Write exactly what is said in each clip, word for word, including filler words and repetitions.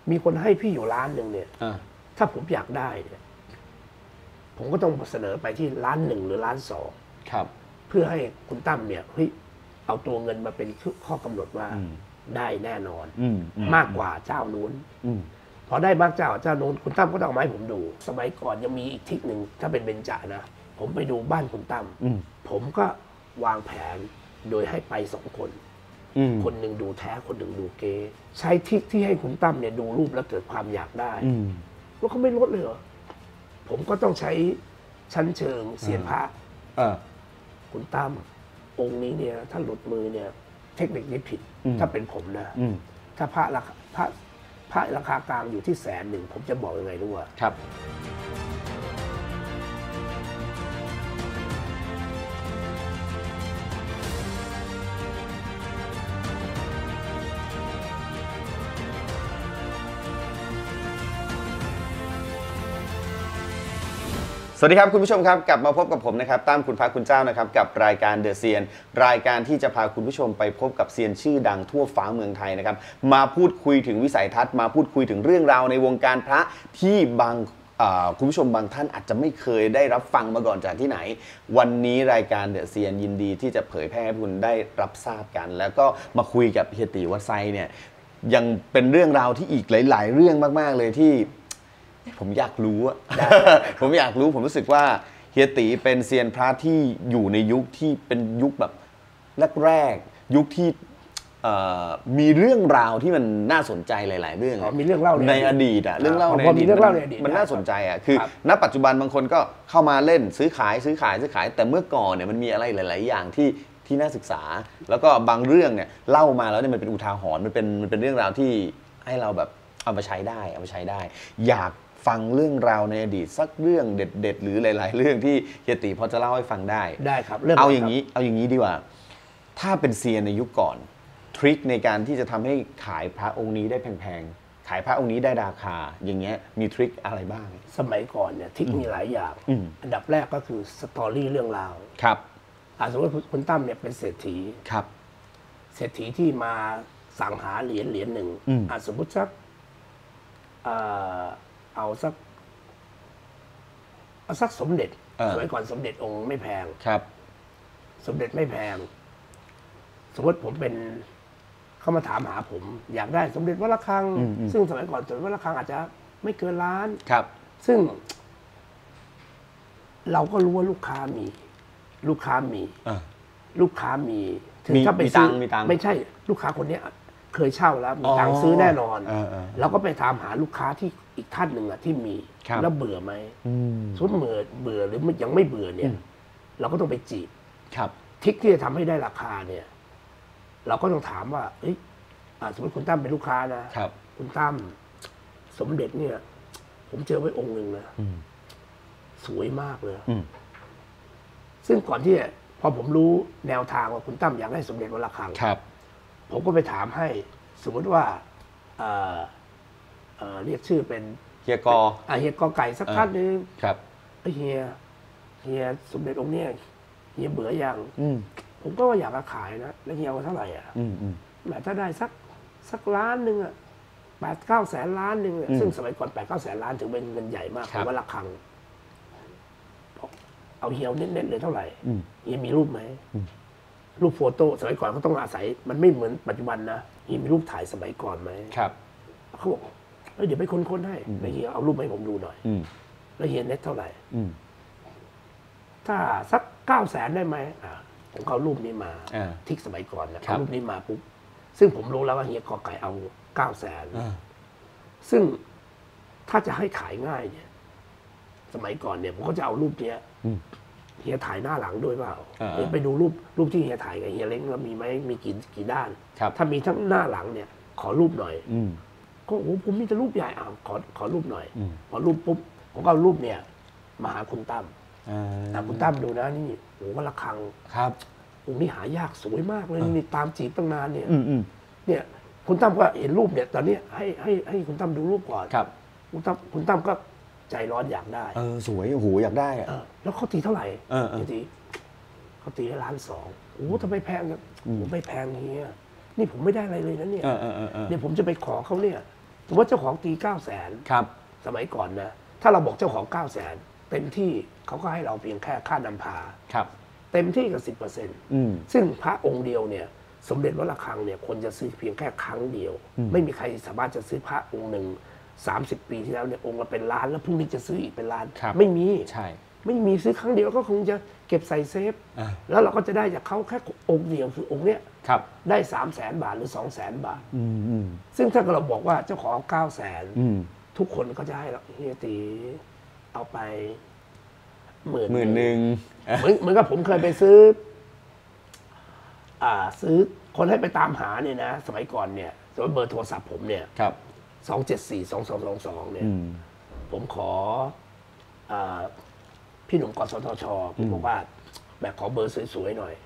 มีคนให้พี่อยู่ล้านหนึ่งเนี่ยถ้าผมอยากได้เนี่ยผมก็ต้องเสนอไปที่ล้านหนึ่งหรือล้านสองเพื่อให้คุณตั้มเนี่ยเฮ้ยเอาตัวเงินมาเป็นข้อกำหนดว่าได้แน่นอนมากกว่าเจ้านู้นพอได้มากเจ้าเจ้านู้นคุณตั้มก็ต้องเอามาให้ผมดูสมัยก่อนยังมีอีกทิศหนึ่งถ้าเป็นเบญจนะผมไปดูบ้านคุณตั้มผมก็วางแผนโดยให้ไปสองคนคนหนึ่งดูแท้คนหนึ่งดูเก๊ใช้ทิศที่ให้คุณตั้มเนี่ยดูรูปแล้วเกิดความอยากได้ว่าเขาไม่ลดเลยเหรอผมก็ต้องใช้ชั้นเชิงเสียนพระคุณตั้มองค์นี้เนี่ยถ้าหลุดมือเนี่ยเทคนิคนี้ผิดถ้าเป็นผมนะถ้าพระราคาพระพระราคากลางอยู่ที่แสนหนึ่งผมจะบอกยังไงรู้ว่าครับสวัสดีครับคุณผู้ชมครับกลับมาพบกับผมนะครับตั้มคุณพระคุณเจ้านะครับกับรายการเดอะเซียนรายการที่จะพาคุณผู้ชมไปพบกับเซียนชื่อดังทั่วฟ้าเมืองไทยนะครับมาพูดคุยถึงวิสัยทัศน์มาพูดคุยถึงเรื่องราวในวงการพระที่บางคุณผู้ชมบางท่านอาจจะไม่เคยได้รับฟังมาก่อนจากที่ไหนวันนี้รายการเดอะเซียนยินดีที่จะเผยแพร่ให้คุณได้รับทราบกันแล้วก็มาคุยกับเฮียตีวัดไซเนี่ยยังเป็นเรื่องราวที่อีกหลายๆเรื่องมากๆเลยที่ผมอยากรู้อะ ผมอยากรู้ผมรู้สึกว่าเฮียตีเป็นเซียนพระที่อยู่ในยุคที่เป็นยุคแบบแรกๆยุคที่มีเรื่องราวที่มันน่าสนใจหลายๆเรื่องมีเรื่องเล่าในอดีตอะเรื่องเล่าในอดีตมันน่าสนใจอะคือณปัจจุบันบางคนก็เข้ามาเล่นซื้อขายซื้อขายซื้อขายแต่เมื่อก่อนเนี่ยมันมีอะไรหลายๆอย่างที่ที่น่าศึกษาแล้วก็บางเรื่องเนี่ยเล่ามาแล้วเนี่ยมันเป็นอุทาหรณ์มันเป็นมันเป็นเรื่องราวที่ให้เราแบบเอามาใช้ได้เอามาใช้ได้อยากฟังเรื่องราวในอดีตสักเรื่องเด็ดๆหรือหลายๆเรื่องที่เฮียตีพอจะเล่าให้ฟังได้ได้ครับเอาอย่างนี้เอาอย่างนี้ดีกว่าถ้าเป็นเซียนในยุคก่อนทริคในการที่จะทำให้ขายพระองค์นี้ได้แพงๆขายพระองค์นี้ได้ราคาอย่างเงี้ยมีทริคอะไรบ้างสมัยก่อนเนี่ยทริคมีหลายอย่างอันดับแรกก็คือสตอรี่เรื่องราวครับสมมติคุณตั้มเนี่ยเป็นเศรษฐีครับเศรษฐีที่มาสั่งหาเหรียญเหรียญหนึ่งสมมติสักเอาสักเอาสักสมเด็จสมัยก่อนสมเด็จองค์ไม่แพงครับสมเด็จไม่แพงสมมติผมเป็นเขามาถามหาผมอยากได้สมเด็จวัดระฆังซึ่งสมัยก่อนสมเด็จวัดระฆังอาจจะไม่เกินล้านครับซึ่งเราก็รู้ว่าลูกค้ามีลูกค้ามีลูกค้ามีถึงถ้าไปซื้อไม่ใช่ลูกค้าคนนี้เคยเช่าแล้วมีตังค์ซื้อแน่นอนเราก็ไปถามหาลูกค้าที่อีกท่านหนึ่งอะที่มีแล้วเบื่อไหมสมมติเบื่อเบื่อหรือยังไม่เบื่อเนี่ยเราก็ต้องไปจีบทริคที่จะทำให้ได้ราคาเนี่ยเราก็ต้องถามว่าเอ้ยสมมติคุณตั้มเป็นลูกค้านะคุณตั้มสมเด็จเนี่ยผมเจอไว้องค์หนึ่งนะสวยมากเลยซึ่งก่อนที่พอผมรู้แนวทางว่าคุณตั้มอยากได้สมเด็จวัดระฆังผมก็ไปถามให้สมมติว่าเอ่อเอ่อเรียกชื่อเป็นเฮียกอเฮียกอไก่สักท่านหนึ่งครับเฮียเฮียสมเด็จองค์เนี้ยเฮียเบื่อยังผมก็อยากจะขายนะแล้วเฮียเอาเท่าไหร่อ่ะแบบถ้าได้สักสักล้านหนึ่งอ่ะแปดเก้าแสนล้านหนึ่งซึ่งสมัยก่อนแปดเก้าแสนล้านถือเป็นเงินใหญ่มากเพราะว่าระฆังเอาเฮียเน้นๆเลยเท่าไหร่เฮียมีรูปไหมรูปโฟโต้สมัยก่อนเขาต้องอาศัยมันไม่เหมือนปัจจุบันนะเฮียมีรูปถ่ายสมัยก่อนไหมครับเขาบอกเดี๋ยวไปค้นๆให้แล้วเฮียเอารูปให้ผมดูหน่อยแล้วเฮียเน็ตเท่าไหร่ถ้าสักเก้าแสนได้ไหมผมเอารูปนี้มาทิกสมัยก่อนนะเอารูปนี้มาปุ๊บซึ่งผมรู้แล้วว่าเฮียกอไก่เอาเก้าแสนซึ่งถ้าจะให้ขายง่ายเนี่ยสมัยก่อนเนี่ยผมก็จะเอารูปเนี้ยเฮียถ่ายหน้าหลังด้วยเปล่าเฮียไปดูรูปรูปที่เฮียถ่ายกับเฮียเล้งแล้วมีไหมมีกี่กี่ด้านถ้ามีทั้งหน้าหลังเนี่ยขอรูปหน่อยก็โอ้ผมมีแต่รูปใหญ่อ่ะขอขอรูปหน่อยพอรูปปุ๊บผมก็เอารูปเนี่ยมาหาคุณตั้มแต่คุณตั้มดูนะนี่โอ้ว่าระฆังครับองค์นี้หายากสวยมากเลยนี่ตามจีบตั้งนานเนี่ยเนี่ยคุณตั้มก็เห็นรูปเนี่ยตอนนี้ให้ให้ให้คุณตั้มดูรูปก่อนครับคุณตั้มคุณตั้มก็ใจร้อนอยากได้เออสวยโอ้โหอยากได้อะแล้วเขาตีเท่าไหร่เออตีเขาตีให้ล้านสองโอ้ทำไมแพงผมไม่แพงเฮียนี่ผมไม่ได้อะไรเลยนะเนี่ยเนี่ยผมจะไปขอเขาเนี่ยสมมติเจ้าของตีเก้าแสนครับสมัยก่อนนะถ้าเราบอกเจ้าของเก้าแสนเต็มที่เขาก็ให้เราเพียงแค่ค่านำพาครับเต็มที่กับสิบเปอร์เซ็นต์ซึ่งพระองค์เดียวเนี่ยสมเด็จวัดระฆังเนี่ยคนจะซื้อเพียงแค่ครั้งเดียวไม่มีใครสามารถจะซื้อพระองค์หนึ่งสามสิบปีที่แล้วเนี่ยองค์ละเป็นล้านแล้วพรุ่งนี้จะซื้ออีกเป็นล้านไม่มีใช่ไม่มีซื้อครั้งเดียวก็คงจะเก็บใส่เซฟแล้วเราก็จะได้จากเขาแค่องค์เดียวคือองค์เนี้ยได้สามแสนบาทหรือสองแสนบาทซึ่งถ้าเราบอกว่าเจ้าของเก้าแสนทุกคนก็จะให้เราเฮียตีเอาไปหมื่นหมื่นหนึ่งเหมือนเหมือนกับผมเคยไปซื้ออ่าซื้อคนให้ไปตามหาเนี่ยนะสมัยก่อนเนี่ยสมมติเบอร์โทรศัพท์ผมเนี่ยสองเจ็ดสี่สองสองสองสองเนี่ยผมขออ่าพี่หนุ่มกสทชผมบอกว่าแบบขอเบอร์สวยๆหน่อย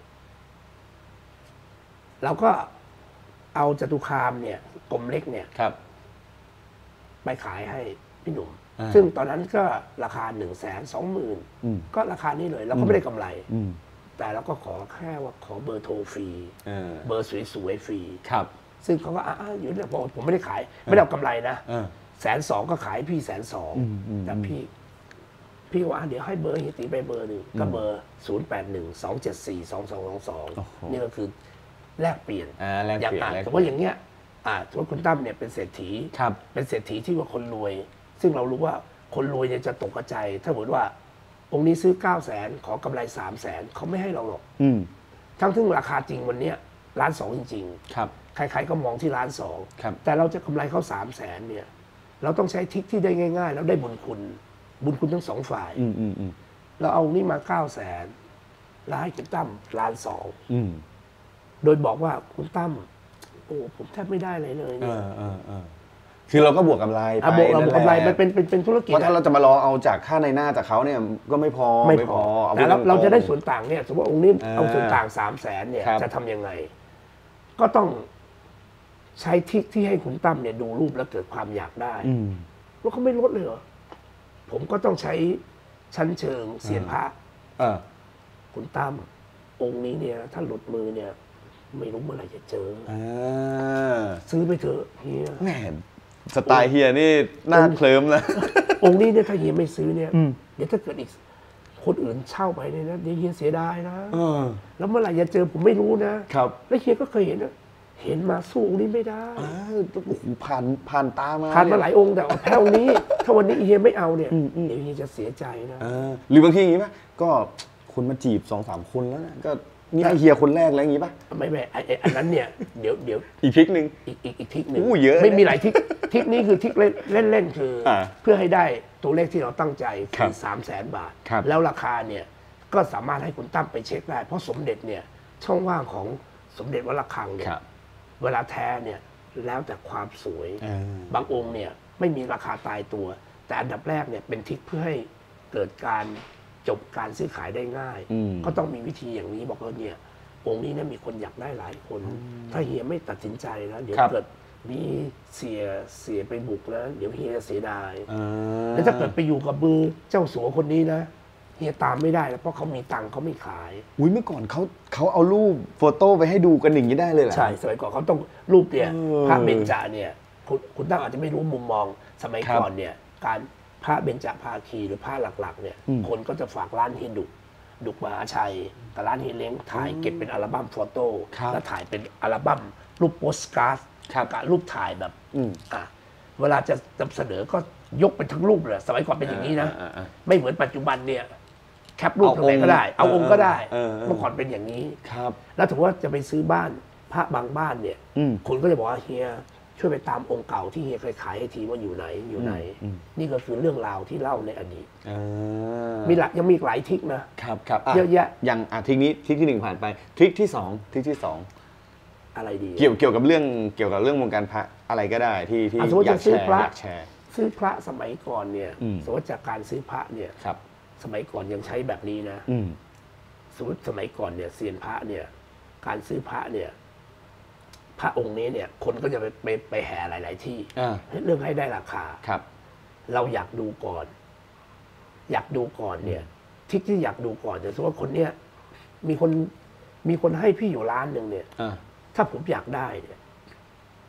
เราก็เอาจตุคามเนี่ยกลมเล็กเนี่ยไปขายให้พี่หนุ่มซึ่งตอนนั้นก็ราคาหนึ่งแสนสองหมื่นก็ราคานี้เลยเราก็ไม่ได้กำไรแต่เราก็ขอแค่ว่าขอเบอร์โทรฟรีเบอร์สวยๆฟรีซึ่งเขาก็อ่าอยู่เนี่ยบอกผมไม่ได้ขายไม่ได้เอากำไรนะแสนสองก็ขายพี่แสนสองแต่พี่พี่ว่าเดี๋ยวให้เบอร์เฮียตีไปเบอร์หนึ่งก็เบอร์ศูนย์แปดหนึ่งสองเจ็ดสี่สองสองสองสองนี่ก็คือแลกเปลี่ยนอย่างอ่ะแต่ว่าอย่างเงี้ยอ่าสมมติคุณตั้มเนี่ยเป็นเศรษฐีเป็นเศรษฐีที่ว่าคนรวยซึ่งเรารู้ว่าคนรวยเนี่ยจะตกใจถ้าสมมติว่าองค์นี้ซื้อเก้าแสนขอกำไรสามแสนเขาไม่ให้เราหรอกทั้งที่ราคาจริงวันเนี้ยล้านสองจริงๆใครๆก็มองที่ล้านสองแต่เราจะกำไรเขาสามแสนเนี่ยเราต้องใช้ทิศที่ได้ง่ายๆแล้วได้บุญคุณบุญคุณทั้งสองฝ่ายเราเอานี่มาเก้าแสนแล้วให้คุณตั้มล้านสองโดยบอกว่าคุณตั้มโอ้ผมแทบไม่ได้เลยเลยเนี่ยคือเราก็บวกกำไรไปบวกกำไรมันเป็นเป็นธุรกิจเพราะถ้าเราจะมารอเอาจากค่าในหน้าจากเขาเนี่ยก็ไม่พอไม่พอแต่เราจะได้ส่วนต่างเนี่ยสมมติองค์นี้เอาส่วนต่างสามแสนเนี่ยจะทำยังไงก็ต้องใช้ทิศที่ให้คุณตั้มเนี่ยดูรูปแล้วเกิดความอยากได้ว่าเขาไม่ลดเลยเหรอผมก็ต้องใช้ชั้นเชิงเสียนพระคุณตั้มองค์นี้เนี่ยถ้าหลุดมือเนี่ยไม่รู้เมื่อไหร่จะเจอซื้อไปเถอะเฮียแหมสไตล์เฮียนี่น่าเคลิ้มนะองค์นี้เนี่ยถ้าเฮียไม่ซื้อเนี่ยเดี๋ยวถ้าเกิดอีกคนอื่นเช่าไปเนี่ยนะเดี๋ยวเฮียเสียดายนะแล้วเมื่อไหร่จะเจอผมไม่รู้นะครับแล้วเฮียก็เคยเห็นนะเห็นมาสู้องค์นี้ไม่ได้โอ้โหผ่านผ่านตามาผ่านมาหลายองค์แต่แพ้องค์นี้ถ้าวันนี้เฮียไม่เอาเนี่ยเดี๋ยวเฮียจะเสียใจนะหรือบางทีอย่างนี้ป่ะก็คนมาจีบสองสามคนแล้วนะก็นี่ไอเฮียคนแรกแล้วอย่างนี้ป่ะไม่ไม่อันนั้นเนี่ยเดี๋ยวเดี๋ยวอีกทริคหนึ่งอีกอีกอีกทริคหนึ่งเยอะไม่มีหลายทริคทริคนี้คือทริคเล่นเล่นคือเพื่อให้ได้ตัวเลขที่เราตั้งใจคือสามแสนบาทแล้วราคาเนี่ยก็สามารถให้คุณตั้มไปเช็คได้เพราะสมเด็จเนี่ยช่องว่างของสมเด็จวัดระฆังเนี่ยเวลาแท้เนี่ยแล้วแต่ความสวยบางองค์เนี่ยไม่มีราคาตายตัวแต่อันดับแรกเนี่ยเป็นทริคเพื่อให้เกิดการจบการซื้อขายได้ง่ายก็ต้องมีวิธีอย่างนี้บอกว่าเนี่ยองค์นี้เนี่ยมีคนอยากได้หลายคนถ้าเฮียไม่ตัดสินใจนะเดี๋ยวเกิดมีเสียเสียไปบุกนะเดี๋ยวเฮียเสียดายแล้วถ้าเกิดไปอยู่กับมือเจ้าสัวคนนี้นะเฮียตามไม่ได้แล้วเพราะเขามีตังค์เขาไม่ขายอุ้ยเมื่อก่อนเขาเขาเอารูปโฟโต้ไปให้ดูกันอย่างนี้ได้เลยเหรอใช่สมัยก่อนเขาต้องรูปเนี่ยพระเบญจเนี่ยคุณคุณตั้งอาจจะไม่รู้มุมมองสมัยก่อนเนี่ยการพระเบญจภาคีหรือพระหลักๆเนี่ยคนก็จะฝากร้านเฮียดุดุกมหาชัยกับร้านเฮียเล้งถ่ายเก็บเป็นอัลบั้มโฟโต้แล้วถ่ายเป็นอัลบั้มรูปโปสการ์ดกับรูปถ่ายแบบอ่ะเวลาจะนำเสนอก็ยกเป็นทั้งรูปเลยสมัยก่อนเป็นอย่างนี้นะไม่เหมือนปัจจุบันเนี่ยแคปรูปตรงไหนก็ได้เอาองค์ก็ได้เมื่อก่อนเป็นอย่างนี้แล้วถือว่าจะไปซื้อบ้านพระบางบ้านเนี่ยคนก็จะบอกว่าเฮียช่วยไปตามองค์เก่าที่เฮียเคยขายให้ทีว่าอยู่ไหนอยู่ไหนนี่ก็คือเรื่องราวที่เล่าในอดีตมีหลักยังมีหลายทริคนะครับครับเยอะแยะอย่างทริคนี้ทริคที่หนึ่งผ่านไปทริคที่สองทริคที่สองอะไรดีเกี่ยวเกี่ยวกับเรื่องเกี่ยวกับเรื่องวงการพระอะไรก็ได้ที่ที่อยากแชร์อยากแชร์ซื้อพระสมัยก่อนเนี่ยสมมติจากการซื้อพระเนี่ยสมัยก่อนยังใช้แบบนี้นะสมมติสมัยก่อนเนี่ยเซียนพระเนี่ยการซื้อพระเนี่ยพระองค์นี้เนี่ยคนก็จะไปไปไปแห่หลายๆที่เรื่องให้ได้ราคาครับเราอยากดูก่อนอยากดูก่อนเนี่ยทิศที่อยากดูก่อนแต่สมมติว่าคนเนี้ยมีคนมีคนให้พี่อยู่ล้านหนึ่งเนี่ยถ้าผมอยากได้เนี่ยผ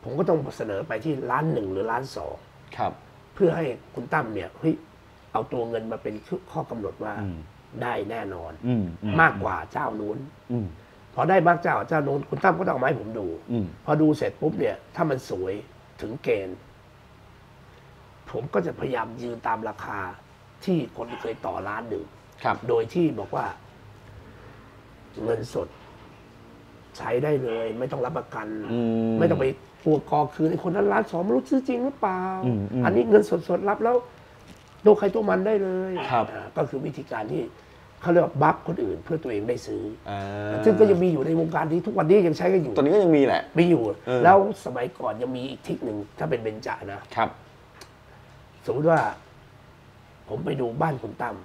ผมก็ต้องเสนอไปที่ล้านหนึ่งหรือล้านสองครับเพื่อให้คุณตั้มเนี่ยเฮ้ยเอาตัวเงินมาเป็นข้อกำหนดว่าได้แน่นอนมากกว่าเจ้านู้นพอได้มากเจ้าเจ้านู้นคุณตั้มก็ต้องเอามาให้ผมดูพอดูเสร็จปุ๊บเนี่ยถ้ามันสวยถึงเกณฑ์ผมก็จะพยายามยืนตามราคาที่คนเคยต่อล้านหนึ่งโดยที่บอกว่าเงินสดใช้ได้เลย ไม่ต้องรับประกันไม่ต้องไปกลัวกอคืนไอ้คนนั้นล้านสองไม่รู้ซื้อจริงหรือเปล่า อันนี้เงินสดๆรับแล้วโดนใครตัวมันได้เลยก็คือวิธีการที่เขาเรียกว่าบัฟคนอื่นเพื่อตัวเองได้ซื้อซึ่งก็ยังมีอยู่ในวงการที่ทุกวันนี้ยังใช้กันอยู่ตอนนี้ก็ยังมีแหละมีอยู่แล้วสมัยก่อนยังมีอีกทริคหนึ่งถ้าเป็นเบญจนะครับสมมติว่าผมไปดูบ้านคุณตั้ม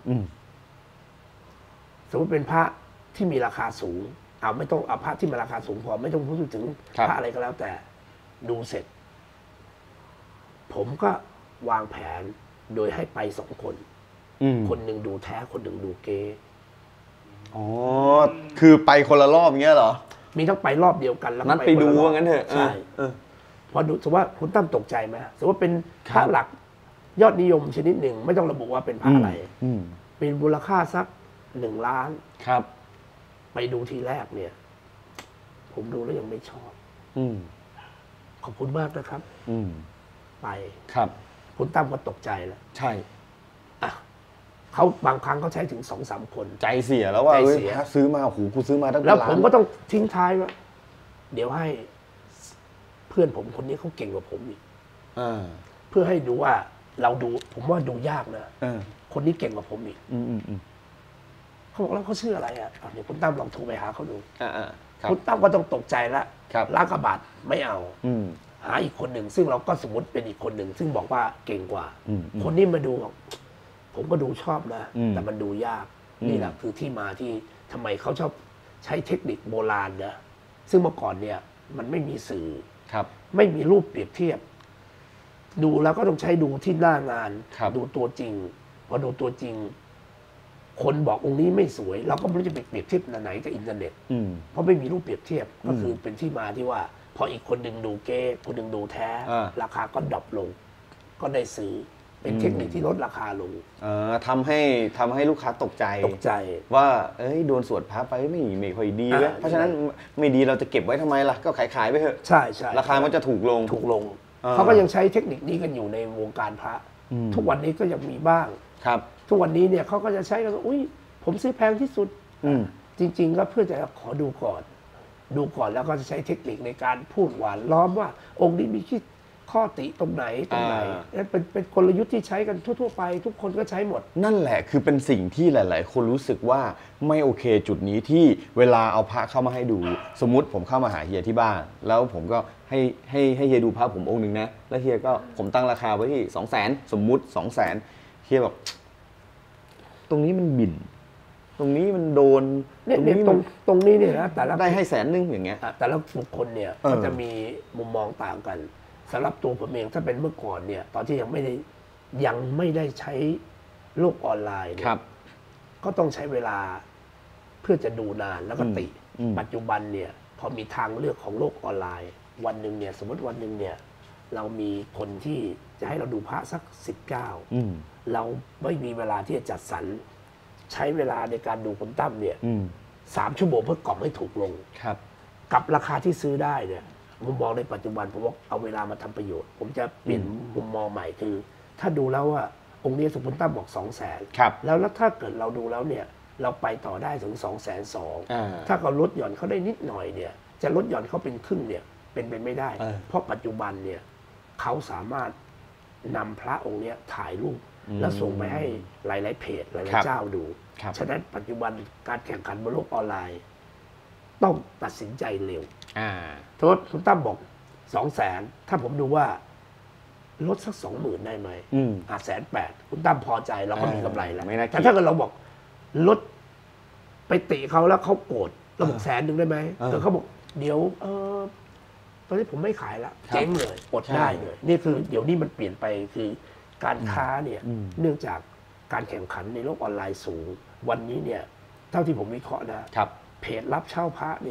สมมติเป็นพระที่มีราคาสูงเอาไม่ต้องเอาพระที่มีราคาสูงพอไม่ต้องพูดถึงพระอะไรก็แล้วแต่ดูเสร็จผมก็วางแผนโดยให้ไปสองคนคนหนึ่งดูแท้คนหนึ่งดูเก๊อ๋อคือไปคนละรอบเงี้ยเหรอมีทั้งไปรอบเดียวกันแล้วนัดไปดูว่างั้นเถอะใช่พอดูสมมติว่าคุณตั้มตกใจไหมสมมติว่าเป็นพระหลักยอดนิยมชนิดหนึ่งไม่ต้องระบุว่าเป็นพระอะไรเป็นมูลค่าสักหนึ่งล้านครับไปดูทีแรกเนี่ยผมดูแล้วยังไม่ชอบขอบคุณมากนะครับไปครับคุณตั้มก็ตกใจแล้วใช่อ่ะเขาบางครั้งเขาใช้ถึงสองสามคนใจเสียแล้วว่าซื้อมาหูกูซื้อมาตั้งแล้วผมก็ต้องทิ้งท้ายว่าเดี๋ยวให้เพื่อนผมคนนี้เขาเก่งกว่าผมอีกเพื่อให้ดูว่าเราดูผมว่าดูยากนะคนนี้เก่งกว่าผมอีกเขาบอกแล้วเขาชื่ออะไรอ่ะเดี๋ยวคุณตั้มลองโทรไปหาเขาดูคุณตั้มก็ต้องตกใจละล้านกว่าบาทไม่เอาหาอีกคนหนึ่งซึ่งเราก็สมมติเป็นอีกคนหนึ่งซึ่งบอกว่าเก่งกว่าคนนี้มาดูผมก็ดูชอบนะแต่มันดูยากนี่แหละคือที่มาที่ทำไมเขาชอบใช้เทคนิคโบราณนะซึ่งเมื่อก่อนเนี่ยมันไม่มีสื่อไม่มีรูปเปรียบเทียบดูแล้วก็ต้องใช้ดูที่หน้างานดูตัวจริงพอดูตัวจริงคนบอกองค์นี้ไม่สวยเราก็ไม่รู้จะไปเปรียบเทียบไหนกับอินเทอร์เน็ตเพราะไม่มีรูปเปรียบเทียบก็คือเป็นที่มาที่ว่าพออีกคนหนึ่งดูเก๊คนหนึ่งดูแท้ราคาก็ดรอปลงก็ได้ซื้อเป็นเทคนิคที่ลดราคาลงทำให้ทำให้ลูกค้าตกใจตกใจว่าเอ้ยโดนสวดพระไปไม่ไม่ค่อยดีเว้ยเพราะฉะนั้นไม่ดีเราจะเก็บไว้ทำไมล่ะก็ขายขายไปเถอะใช่ใช่ราคามันจะถูกลงถูกลงเขาก็ยังใช้เทคนิคนี้กันอยู่ในวงการพระทุกวันนี้ก็ยังมีบ้างครับทุกวันนี้เนี่ยเขาก็จะใช้กันอุ้ยผมซื้อแพงที่สุดจริงๆก็เพื่อจะขอดูก่อนดูก่อนแล้วก็จะใช้เทคนิคในการพูดหวานล้อมว่าองค์นี้มีข้อติตรงไหนตรงไหนนั่นเป็นเป็นกลยุทธ์ที่ใช้กันทั่วๆไปทุกคนก็ใช้หมดนั่นแหละคือเป็นสิ่งที่หลายๆคนรู้สึกว่าไม่โอเคจุดนี้ที่เวลาเอาพระเข้ามาให้ดูสมมุติผมเข้ามาหาเฮียที่บ้านแล้วผมก็ให้ให้ให้เฮียดูพระผมองค์หนึ่งนะแล้วเฮียก็ผมตั้งราคาไว้ที่สองแสนสมมุติสองแสนเฮียบอกตรงนี้มันบิ่นตรงนี้มันโดนเนี่ยตรงตรงนี้เนี่ยนะแต่ละได้ให้แสนนึงอย่างเงี้ยแต่ละบุคคลเนี่ยก็จะมีมุมมองต่างกันสำหรับตัวผมเองถ้าเป็นเมื่อก่อนเนี่ยตอนที่ยังไม่ได้ยังไม่ได้ใช้โลกออนไลน์เนี่ยก็ต้องใช้เวลาเพื่อจะดูนานแล้วก็ติปัจจุบันเนี่ยพอมีทางเลือกของโลกออนไลน์วันหนึ่งเนี่ยสมมติวันหนึ่งเนี่ยเรามีคนที่จะให้เราดูพระสักสิบเก้าเราไม่มีเวลาที่จะจัดสรรใช้เวลาในการดูคุณตั้มเนี่ยสามชั่วโมงเพื่อกล่อมให้ถูกลงกับราคาที่ซื้อได้เนี่ยมุมมองในปัจจุบันผมว่าเอาเวลามาทำประโยชน์ผมจะเปลี่ยนมุมมองใหม่คือถ้าดูแล้วว่าองค์นี้สมมติตั้มบอกสองแสนแล้วแล้วถ้าเกิดเราดูแล้วเนี่ยเราไปต่อได้ถึงสองแสนสองถ้าเขาลดหย่อนเขาได้นิดหน่อยเนี่ยจะลดหย่อนเขาเป็นครึ่งเนี่ยเป็นไปไม่ได้เพราะปัจจุบันเนี่ยเขาสามารถนำพระองค์นี้ถ่ายรูปแล้วส่งไปให้หลายๆเพจหลายๆเจ้าดูฉะนั้นปัจจุบันการแข่งขันบนโลกออนไลน์ต้องตัดสินใจเร็วโทษคุณตั้มบอกสองแสนถ้าผมดูว่าลดสักสองหมื่นได้ไหมอ่าแสนแปดคุณตั้มพอใจเราก็มีกำไรแล้วแต่ถ้าเกิดเราบอกลดไปติเขาแล้วเขาโกรธเราบอกแสนหนึ่งได้ไหมแต่เขาบอกเดี๋ยวเออตอนนี้ผมไม่ขายแล้วเจ๊งเลยอดได้เลยนี่คือเดี๋ยวนี้มันเปลี่ยนไปคือการค้าเนี่ยเนื่องจากการแข่งขันในโลกออนไลน์สูงวันนี้เนี่ยเท่าที่ผมวิเคราะห์นะเพจรับเช่าพระเนี่ย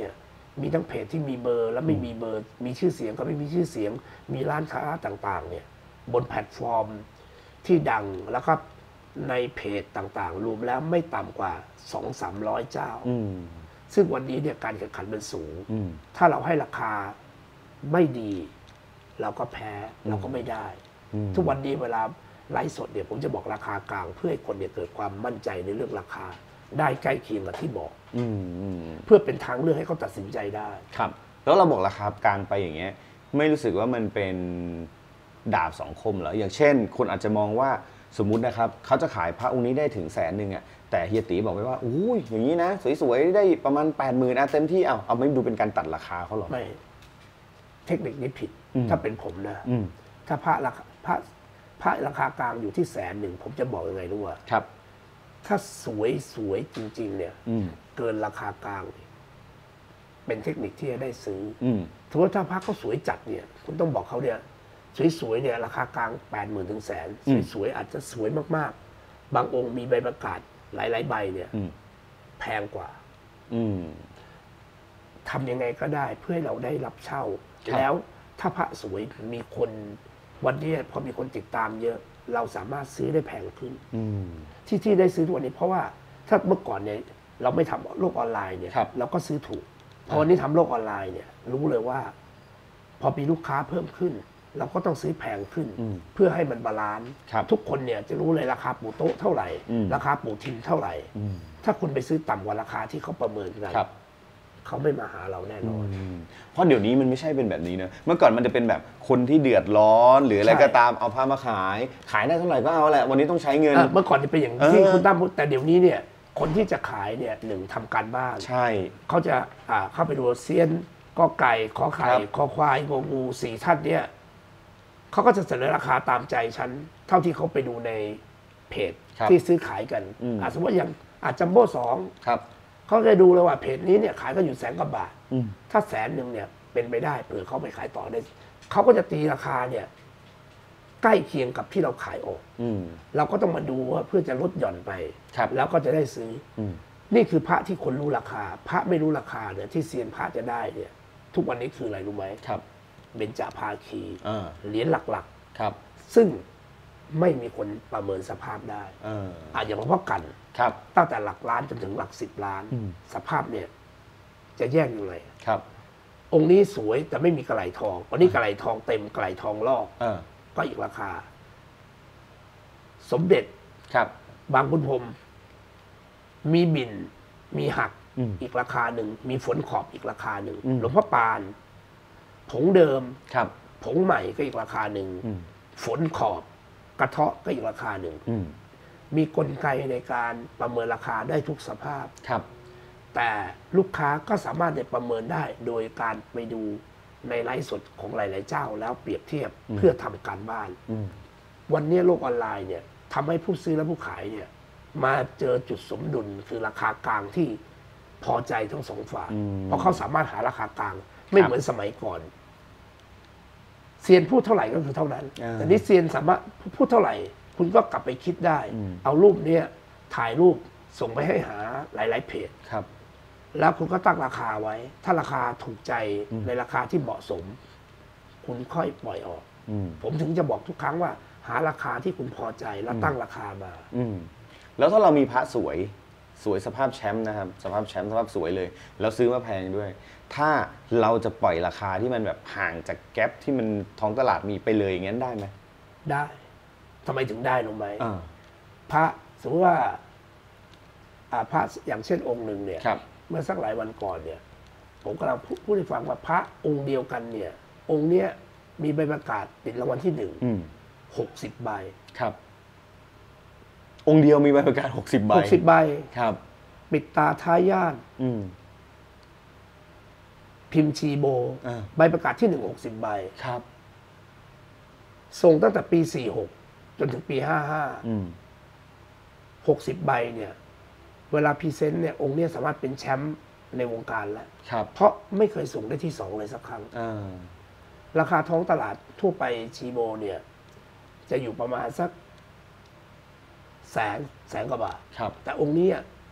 มีทั้งเพจที่มีเบอร์และไม่มีเบอร์มีชื่อเสียงก็ไม่มีชื่อเสียงมีร้านค้าต่างๆเนี่ยบนแพลตฟอร์มที่ดังแล้วก็ในเพจต่างๆรวมแล้วไม่ต่ำกว่า สองถึงสามร้อย เจ้าซึ่งวันนี้เนี่ยการแข่งขันมันสูงถ้าเราให้ราคาไม่ดีเราก็แพ้เราก็ไม่ได้ทุกวันนี้เวลาไลฟ์สดเนี่ยผมจะบอกราคากลางเพื่อให้คนเนี่ยเกิดความมั่นใจในเรื่องราคาได้ใกล้เคียงกับที่บอกเพื่อเป็นทางเลือกให้เขาตัดสินใจได้ครับแล้วเราบอกราคากลางไปอย่างเงี้ยไม่รู้สึกว่ามันเป็นดาบสองคมเหรออย่างเช่นคนอาจจะมองว่าสมมุตินะครับเขาจะขายพระองค์นี้ได้ถึงแสนหนึ่งอ่ะแต่เฮียตีบอกไปว่าอุ้ยอย่างนี้นะสวยๆได้ประมาณแปดหมื่นอ่ะเต็มที่เอาเอาไม่ดูเป็นการตัดราคาเขาหรอไม่เทคนิคนี้ผิดถ้าเป็นผมนะถ้าพระราคาพระพระราคากลางอยู่ที่แสนหนึ่งผมจะบอกยังไงรู้ว่าครับถ้าสวยสวยจริงๆเนี่ยเกินราคากลางเป็นเทคนิคที่จะได้ซื้อถือว่าถ้าพระเขาสวยจัดเนี่ยคุณต้องบอกเขาเนี่ยสวยๆเนี่ยราคากลางแปดหมื่นถึงแสนสวยๆอาจจะสวยมากๆบางองค์มีใบประกาศหลายๆใบเนี่ยแพงกว่าทำยังไงก็ได้เพื่อให้เราได้รับเช่าแล้วถ้าพระสวยมีคนวันนี้พอมีคนติดตามเยอะเราสามารถซื้อได้แพงขึ้นที่ที่ได้ซื้อทุกวันนี้เพราะว่าถ้าเมื่อก่อนเนี่ยเราไม่ทำโลกออนไลน์เนี่ยเราก็ซื้อถูกพอวันนี้ทำโลกออนไลน์เนี่ยรู้เลยว่าพอมีลูกค้าเพิ่มขึ้นเราก็ต้องซื้อแพงขึ้นเพื่อให้มันบาลานซ์ทุกคนเนี่ยจะรู้เลยราคาปูโต๊ะเท่าไหร่ราคาปูทิมเท่าไหร่ถ้าคุณไปซื้อต่ำกว่าราคาที่เขาประเมินกันเขาไม่มาหาเราแน่นอนเพราะเดี๋ยวนี้มันไม่ใช่เป็นแบบนี้นะเมื่อก่อนมันจะเป็นแบบคนที่เดือดร้อนหรืออะไรก็ตามเอาผ้ามาขายขายได้เท่าไหร่ก็เอาแหละวันนี้ต้องใช้เงินเมื่อก่อนจะเป็นอย่างที่คุณตั้มพูดแต่เดี๋ยวนี้เนี่ยคนที่จะขายเนี่ยหนึ่งทำการบ้านใช่เขาจะเข้าไปดูเซียนก็ไก่ขอไข่ขอควายงองูสี่ท่านเนี่ยเขาก็จะเสนอราคาตามใจฉันเท่าที่เขาไปดูในเพจที่ซื้อขายกันสมมติอย่างอาจจัมโบ้สองเขาจะดูเลยว่าเพจนี้เนี่ยขายก็อยู่แสนกว่าบาทถ้าแสนหนึ่งเนี่ยเป็นไปได้เผื่อเขาไปขายต่อได้เขาก็จะตีราคาเนี่ยใกล้เคียงกับที่เราขายออกเราก็ต้องมาดูว่าเพื่อจะลดหย่อนไปแล้วก็จะได้ซื้อนี่คือพระที่คนรู้ราคาพระไม่รู้ราคาเนี่ยที่เซียนพระจะได้เนี่ยทุกวันนี้คืออะไรรู้ไหมเบญจภาคีเหรียญหลักๆซึ่งไม่มีคนประเมินสภาพได้อ่าอย่างหลวงพ่อกันตั้งแต่หลักล้านจนถึงหลักสิบล้านสภาพเนี่ยจะแยกยังไงองค์นี้สวยแต่ไม่มีกระไหลทองวันนี้กระไหลทองเต็มกระไหลทองลอกก็อีกราคาสมเด็จบางขุนพรหมมีบินมีหักอีกราคาหนึ่งมีฝนขอบอีกราคาหนึ่งหลวงพ่อปานผงเดิมผงใหม่ก็อีกราคาหนึ่งฝนขอบกระเทาะก็อีกราคาหนึ่งมีกลไกในการประเมินราคาได้ทุกสภาพแต่ลูกค้าก็สามารถจะประเมินได้โดยการไปดูในไลฟ์สดของหลายๆเจ้าแล้วเปรียบเทียบเพื่อทำการบ้านวันนี้โลกออนไลน์เนี่ยทำให้ผู้ซื้อและผู้ขายเนี่ยมาเจอจุดสมดุลคือราคากลางที่พอใจทั้งสองฝ่ายเพราะเขาสามารถหาราคากลางไม่เหมือนสมัยก่อนเซียนพูดเท่าไหร่ก็คือเท่านั้นแต่นี้เซียนสามารถพูดเท่าไหร่คุณก็กลับไปคิดได้เอารูปนี้ถ่ายรูปส่งไปให้หาหลายๆเพจแล้วคุณก็ตั้งราคาไว้ถ้าราคาถูกใจในราคาที่เหมาะสมคุณค่อยปล่อยออกผมถึงจะบอกทุกครั้งว่าหาราคาที่คุณพอใจแล้วตั้งราคามาแล้วถ้าเรามีพระสวยสวยสภาพแชมป์นะครับสภาพแชมป์สภาพสวยเลยแล้วซื้อมาแพงด้วยถ้าเราจะปล่อยราคาที่มันแบบห่างจากแก๊ปที่มันท้องตลาดมีไปเลยอย่างนั้นได้ไหมได้ทำไมถึงได้รู้ไหมพระสมมติว่าพระอย่างเช่นองค์หนึ่งเนี่ยเมื่อสักหลายวันก่อนเนี่ยผมกำลังพูดให้ฟังว่าพระองค์เดียวกันเนี่ยองค์เนี้ยมีใบประกาศติดรางวัลที่หนึ่งหกสิบใบครับองค์เดียวมีใบประกาศหกสิบใบหกสิบใบครับปิดตาท้ายย่านพิมพ์ชีโบใบประกาศที่หนึ่งหกสิบใบครับส่งตั้งแต่ปีสี่หกจนถึงปีห้าห้าหกสิบใบเนี่ยเวลาพรีเซนต์เนี่ยองค์นี้สามารถเป็นแชมป์ในวงการแล้วเพราะไม่เคยส่งได้ที่สองเลยสักครั้งราคาท้องตลาดทั่วไปชีโบเนี่ยจะอยู่ประมาณสักแสนแสนกว่าบาทแต่องค์นี้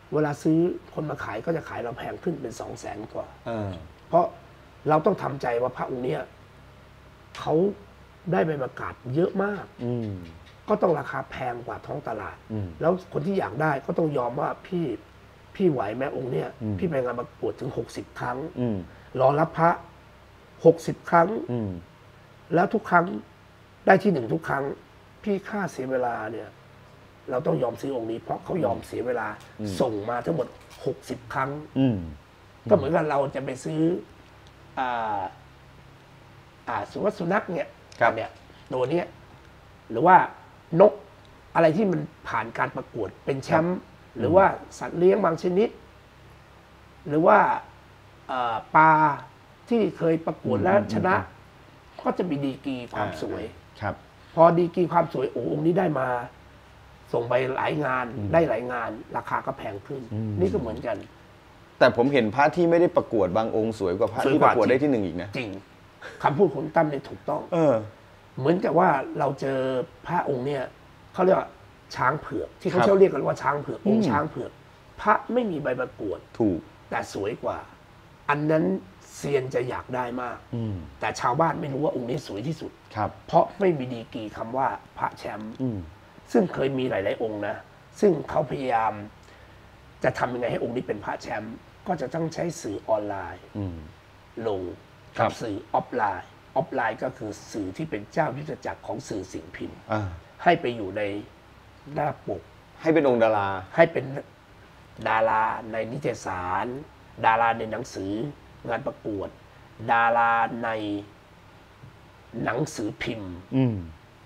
เวลาซื้อคนมาขายก็จะขายเราแพงขึ้นเป็นสองแสนกว่าเออเพราะเราต้องทำใจว่าพระองค์เนี้ยเขาได้ใบประกาศเยอะมากอืมก็ต้องราคาแพงกว่าท้องตลาดอืมแล้วคนที่อยากได้ก็ต้องยอมว่าพี่พี่ไหวแม่องค์เนี้ยอืมพี่ไปงานประกวดถึงหกสิบครั้งอืมรอรับพระหกสิบครั้งอืมแล้วทุกครั้งได้ที่หนึ่งทุกครั้ง พี่ค่าเสียเวลาเนี่ย เราต้องยอมซื้อองค์นี้ เพราะเขายอมเสียเวลาอืมส่งมาทั้งหมดหกสิบครั้งอืมก็เหมือนกับเราจะไปซื้อ อ่า อ่าสุวัสสุนัขเนี่ยครับเนี่ยตัวเนี้ยหรือว่านกอะไรที่มันผ่านการประกวดเป็นแชมป์หรือว่าสัตว์เลี้ยงบางชนิด หรือว่าอ่าปลาที่เคยประกวดแล้วชนะ ก็จะมีดีกรีความสวยครับพอดีกรีความสวยโอ้องค์นี้ได้มา ส่งไปหลายงานได้หลายงาน ราคาก็แพงขึ้นอืมนี่ก็เหมือนกันแต่ผมเห็นพระที่ไม่ได้ประกวดบางองค์สวยกว่าพระสวยที่กปว่าระกวดจริงได้ที่หนึ่งอีกนะจริงคำพูดของตั้มเนี่ยถูกต้องเออเหมือนกับว่าเราเจอพระองค์เนี่ยเขาเรียกว่าช้างเผือกที่เขาครับชอบเรียกกันว่าช้างเผือกองอืค์มช้างเผือกพระไม่มีใบประกวดถูกแต่สวยกว่า อันนั้นเซียนจะอยากได้มากอืมแต่ชาวบ้านไม่รู้ว่าองค์นี้สวยที่สุดครับเพราะไม่มีดีกรีคำว่าพระแชมป์อืมซึ่งเคยมีหลาย ๆ องค์นะ ซึ่งเขาพยายามจะทำยังไงให้องค์นี้เป็นพระแชมป์ก็จะต้องใช้สื่อออนไลน์อืมลงครักับ สื่อออฟไลน์ออฟไลน์ก็คือสื่อที่เป็นเจ้ายุทธจักรของสื่อสิ่งพิมพ์อ่าให้ไปอยู่ในหน้าปกให้เป็นองค์ดาราให้เป็นดาราในนิตยสาร ดาราในหนังสืองานประกวด ดาราในหนังสือพิมพ์อืม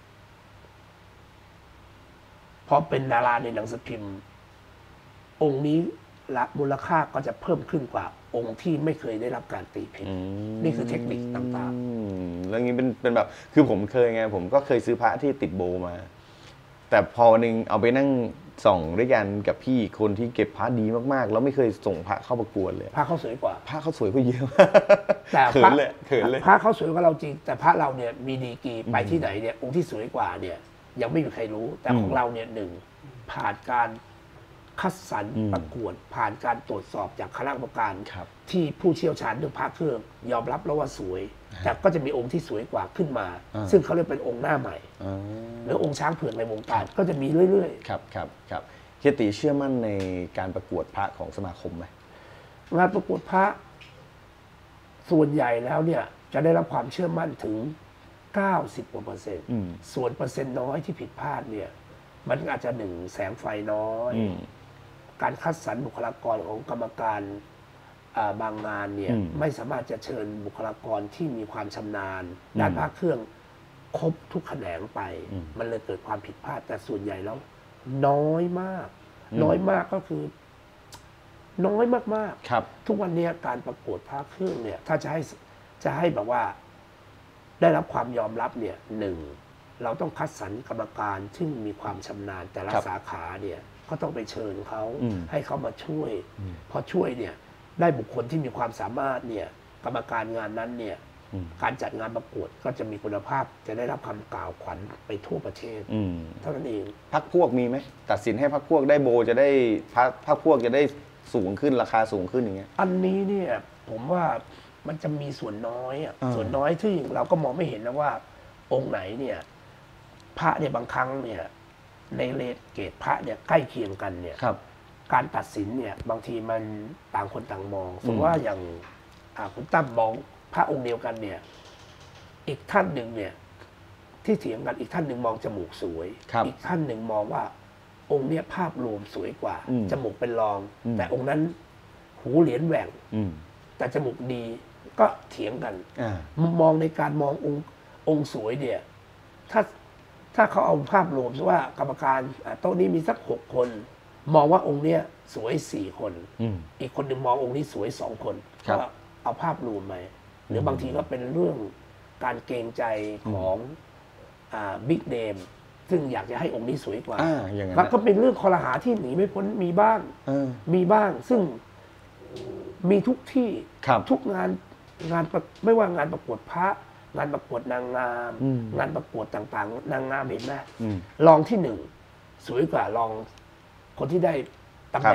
เพราะเป็นดาราในหนังสือพิมพ์ องค์นี้ละมูลค่าก็จะเพิ่มขึ้นกว่าองค์ที่ไม่เคยได้รับการตีพิมพ์ นี่คือเทคนิคต่างๆแล้วงี้เป็นเป็นแบบ คือผมเคยไง ผมก็เคยซื้อพระที่ติดโบมา แต่พอวันหนึงเอาไปนั่งส่องด้วยกันกับพี่คนที่เก็บพระดีมากๆ แล้วไม่เคยส่งพระเข้าประกวดเลยๆพระเขาสวยกว่าพระเขาสวยกว่าเยอะแต่เขิพระนเลยเขินเลยพระเขาสวยกว่าเราจริง แต่พระเราเนี่ยมีดีกรีไปที่ไหนเนี่ยองค์ที่สวยกว่าเนี่ย ยังไม่มีใครรู้ แต่ของเราเนี่ยหนึ่งผ่านการคัดสรรอืมประกวด ผ่านการตรวจสอบจากคณะกรรมการครับที่ผู้เชี่ยวชาญเรื่องพระเครื่อง ยอมรับแล้วว่าสวย แต่ก็จะมีองค์ที่สวยกว่าขึ้นมาอ่าซึ่งเขาเรียกเป็นองค์หน้าใหม่อ่าหรือองค์ช้างเผือกในวงการก็จะมีเรื่อยครับครับครับเฮียตีเชื่อมั่นในการประกวดพระของสมาคมไหมๆงานประกวดพระส่วนใหญ่แล้วเนี่ยจะได้รับความเชื่อมั่นถึง เก้าสิบกว่าเปอร์เซ็นต์อืมส่วนเปอร์เซ็นต์น้อยที่ผิดพลาดเนี่ย มันอาจจะหนึ่งแสงไฟน้อยอืมการคัดสรรบุคลากรของกรรมการอ่าบางงานเนี่ยอืมไม่สามารถจะเชิญบุคลากรที่มีความชำนาญอืมด้านพระเครื่องครบทุกแขนงไปอืมมันเลยเกิดความผิดพลาด แต่ส่วนใหญ่แล้ว น้อยมากอืมน้อยมากก็คือ น้อยมากครับๆ ทุกวันนี้การประกวดพระเครื่องเนี่ย ถ้าจะให้จะให้แบบว่า ได้รับความยอมรับเนี่ยหนึ่งเราต้องคัดสรรกรรมการซึ่งมีความชำนาญแต่ละครับสาขาเนี่ยก็ต้องไปเชิญเขาอืมให้เขามาช่วยอืมพอช่วยเนี่ยได้บุคคลที่มีความสามารถเนี่ยกรรมการงานนั้นเนี่ยอืมการจัดงานประกวดก็จะมีคุณภาพจะได้รับคำกล่าวขวัญไปทั่วประเทศอืมเท่านั้นเองพักพวกมีไหมตัดสินให้พักพวกได้โบจะได้พักพักพวกจะได้สูงขึ้นราคาสูงขึ้นอย่างเงี้ยอันนี้เนี่ยผมว่ามันจะมีส่วนน้อยอะอ่าส่วนน้อยที่เราก็มองไม่เห็นนะว่าองค์ไหนเนี่ยพระเนี่ยบางครั้งเนี่ยในเลทเกรดพระเนี่ยใกล้เคียงกันเนี่ยครับการตัดสินเนี่ยบางทีมันต่างคนต่างมองสมมติว่าอย่างอ่าคุณตั้มมองพระองค์เดียวกันเนี่ยอีกท่านหนึ่งเนี่ยที่เถียงกันอีกท่านหนึ่งมองจมูกสวยครับอีกท่านหนึ่งมองว่าองค์เนี้ยภาพรวมสวยกว่าอืมจมูกเป็นรองอืมแต่องค์นั้นหูเหรียญแหว่งอืมแต่จมูกดีก็เถียงกันอ่ามุมมองในการมององค์องค์สวยเนี่ยถ้าถ้าเขาเอาภาพรวมว่ากรรมการอ่าโต๊ะนี้มีสักหกคน มองว่าองค์เนี้ยสวยสี่คนอืมอีกคนหนึ่งมององค์นี้สวยสองคนครับก็เอาภาพรวมไปหรือบางทีก็เป็นเรื่องการเกรงใจของบิ๊กเนมซึ่งอยากจะให้องค์นี้สวยกว่าอ่าอย่างนั้นแล้วก็นะเป็นเรื่องคอรหาที่หนีไม่พ้นมีบ้างเออมีบ้างซึ่งมีทุกที่ครับทุกงานงานประไม่ว่างานประกวดพระ งานประกวดนางงามอืมงานประกวดต่างๆ นางงามเห็นไหมอืมรองที่หนึ่งสวยกว่ารองคนที่ได้ตำแหน่ง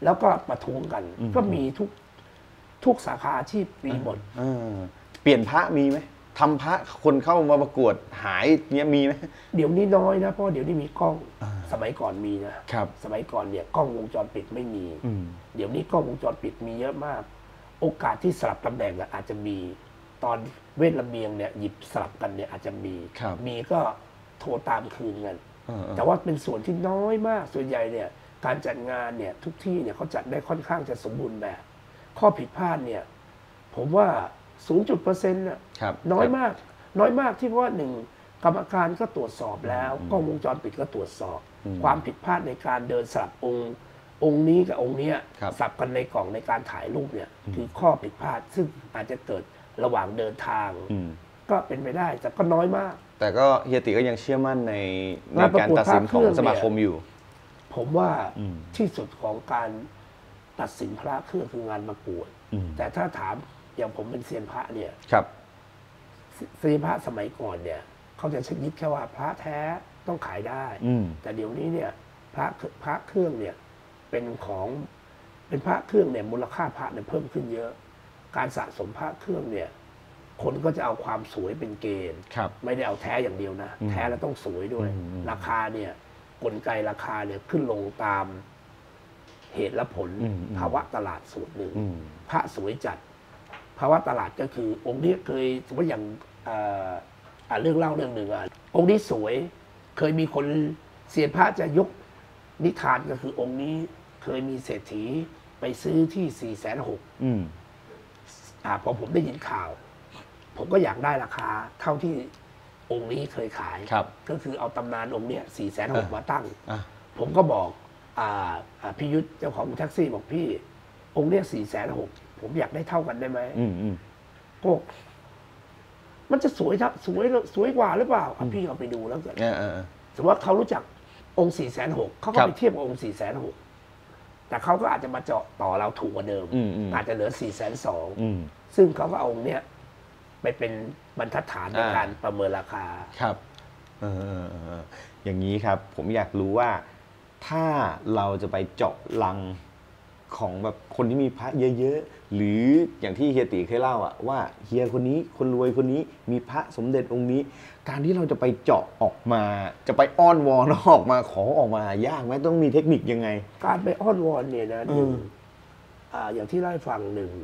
แล้วก็ประท้วงกัน ก็มีทุกทุกสาขาอาชีพมีหมดเปลี่ยนพระมีไหมทำพระคนเข้ามาประกวดหายเนี้ยมีไหมเดี๋ยวนี้น้อยนะเพราะเดี๋ยวนี้มีกล้องสมัยก่อนมีนะครับสมัยก่อนเนี่ยกล้องวงจรปิดไม่มีเดี๋ยวนี้กล้องวงจรปิดมีเยอะมาก โอกาสที่สลับตำแหน่งอาจจะมีตอนเวทระเบียงเนี่ยหยิบสลับกันเนี่ยอาจจะมีมีก็โทรตามคืนกันแต่ว่าเป็นส่วนที่น้อยมากส่วนใหญ่เนี่ยการจัดงานเนี่ยทุกที่เนี่ยเขาจัดได้ค่อนข้างจะสมบูรณ์แบบข้อผิดพลาดเนี่ยผมว่า ศูนย์จุดเปอร์เซ็นต์ น่ะน้อยมากน้อยมากที่เพราะว่าหนึ่งกรรมการก็ตรวจสอบแล้วกล้องวงจรปิดก็ตรวจสอบความผิดพลาดในการเดินสลับองค์องค์นี้กับองค์นี้สับกันในกล่องในการถ่ายรูปเนี่ยคือข้อผิดพลาดซึ่งอาจจะเกิดระหว่างเดินทางก็เป็นไปได้แต่ก็น้อยมากแต่ก็เฮียติก็ยังเชื่อมั่นในในการตัดสินของสมาคมอยู่ผมว่าที่สุดของการตัดสินพระเครื่องคืองานประกวดแต่ถ้าถามอย่างผมเป็นเซียนพระเนี่ยครับเซียนพระสมัยก่อนเนี่ยเขาจะยึดแค่ว่าพระแท้ต้องขายได้แต่เดี๋ยวนี้เนี่ยพระพระเครื่องเนี่ยเป็นของเป็นพระเครื่องเนี่ยมูลค่าพระเนี่ยเพิ่มขึ้นเยอะการสะสมพระเครื่องเนี่ยคนก็จะเอาความสวยเป็นเกณฑ์ไม่ได้เอาแท้อย่างเดียวนะแท้แล้วต้องสวยด้วยราคาเนี่ยกลไกราคาเนี่ยขึ้นลงตามเหตุและผลภาวะตลาดส่วนหนึ่งพระสวยจัดภาวะตลาดก็คือองค์นี้เคยสมมติอย่างเรื่องเล่าเรื่องหนึ่งอ่ะองค์นี้สวยเคยมีคนเซียนพระจะยกนิทานก็คือองค์นี้เคยมีเศรษฐีไปซื้อที่สี่แสนหกอ่าพอผมได้ยินข่าวผมก็อยากได้ราคาเท่าที่องค์นี้เคยขายก็คือเอาตำนานองค์เนี้ยสี่แสนหกมาตั้งผมก็บอกอ่าพี่ยุทธเจ้าของแท็กซี่บอกพี่องค์เนี้ยสี่แสนหกผมอยากได้เท่ากันได้ไหมก็มันจะสวยทับสวยสวยกว่าหรือเปล่าพี่เอาไปดูแล้วกันสมมติว่าเขารู้จักองค์สี่แสนหกเขาก็ไปเทียบกับองค์สี่แสนหกแต่เขาก็อาจจะมาเจาะต่อเราถูกกว่าเดิมอาจจะเหลือสี่แสนสองซึ่งเขาก็เอาองค์เนี้ยไปเป็นบรรทัดฐานในการประเมินราคาครับเอออย่างนี้ครับผมอยากรู้ว่าถ้าเราจะไปเจาะลังของแบบคนที่มีพระเยอะๆหรืออย่างที่เฮียติเคยเล่าอะว่าเฮียคนนี้คนรวยคนนี้มีพระสมเด็จองค์นี้การที่เราจะไปเจาะออกมาจะไปอ้อนวอนออกมาขอออกมายากไหมต้องมีเทคนิคยังไงการไปอ้อนวอนเนี่ยนะหนึ่งอย่างที่เล่าให้ฟังหนึ่ง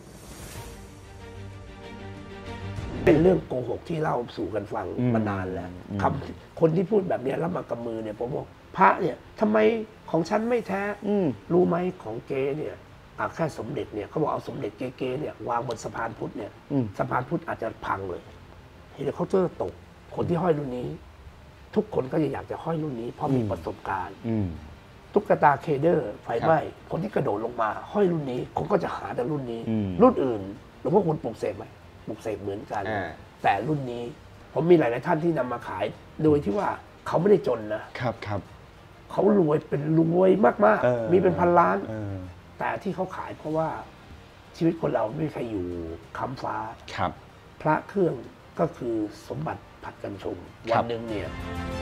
เป็นเรื่องโกหกที่เล่าสู่กันฟังมานานแล้วคำคนที่พูดแบบนี้แล้วมากำมือเนี่ยผมบอกพระเนี่ยทำไมของฉันไม่แท้รู้ไหมของเก๊เนี่ยแค่สมเด็จเนี่ยเขาบอกเอาสมเด็จเก๊ๆเนี่ยวางบนสะพานพุทธเนี่ยสะพานพุทธอาจจะพังเลยเฮลิคอปเตอร์ตกคนที่ห้อยรุ่นนี้ทุกคนก็จะอยากจะห้อยรุ่นนี้เพราะมีประสบการณ์ตุ๊กตาเคเดอร์ไฟไหม้คนที่กระโดดลงมาห้อยรุ่นนี้คนก็จะหาแต่รุ่นนี้รุ่นอื่นหรือว่าคุณปลูกเสกไหมปลูกเสกเหมือนกันแต่รุ่นนี้ผมมีหลายๆท่านที่นำมาขายโดยที่ว่าเขาไม่ได้จนนะครับครับเขารวยเป็นรวยมากๆมีเป็นพันล้านแต่ที่เขาขายเพราะว่าชีวิตคนเราไม่มีใครอยู่ค้ำฟ้าพระเครื่องก็คือสมบัติผัดกันชมวันหนึ่งเนี่ย